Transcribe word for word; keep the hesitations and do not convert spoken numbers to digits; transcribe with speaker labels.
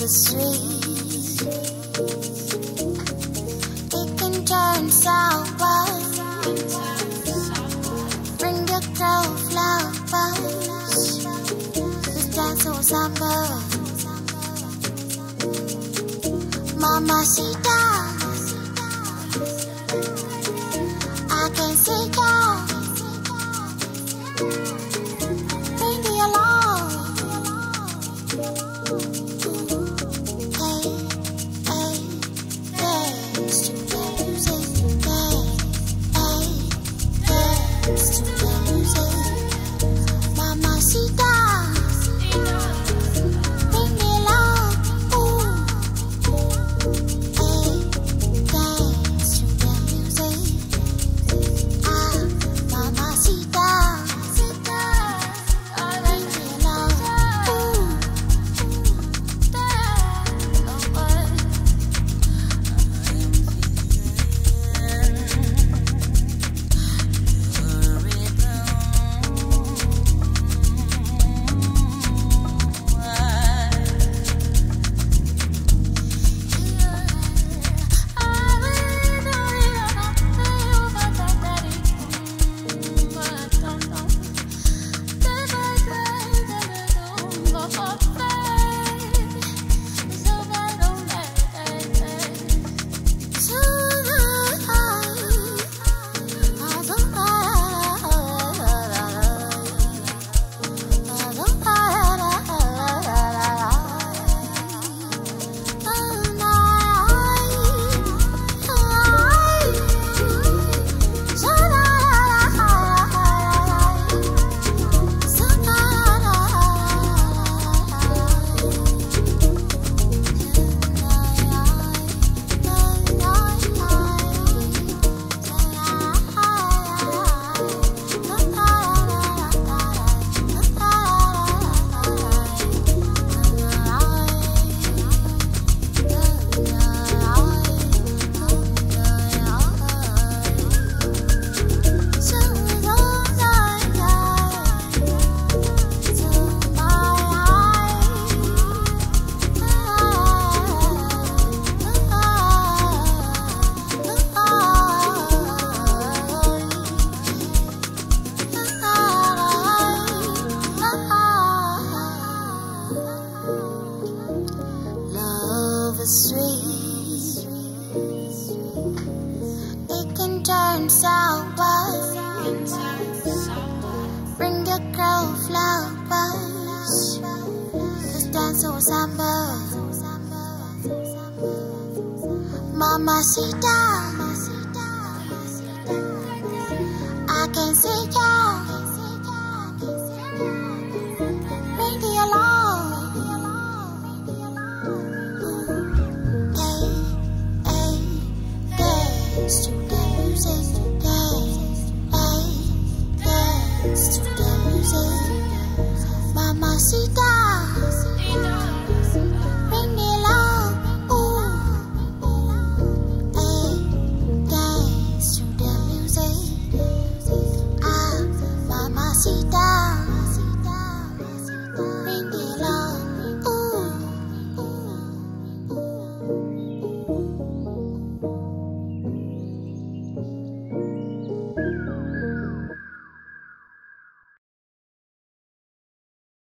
Speaker 1: is sweet. It can turn sour. Bring the girl flowers. This dance so summer. Mamacita, I can say yeah. Bring me along. Hey, hey, dance to the music. Hey, hey, dance to the music. Mamacita. Sweet. It can turn sour. Bring your girl flowers. This dance so summer. Mamacita, I can say yeah. Bring me along. Dance to the music, dance, hey, dance to the music, Mamacita.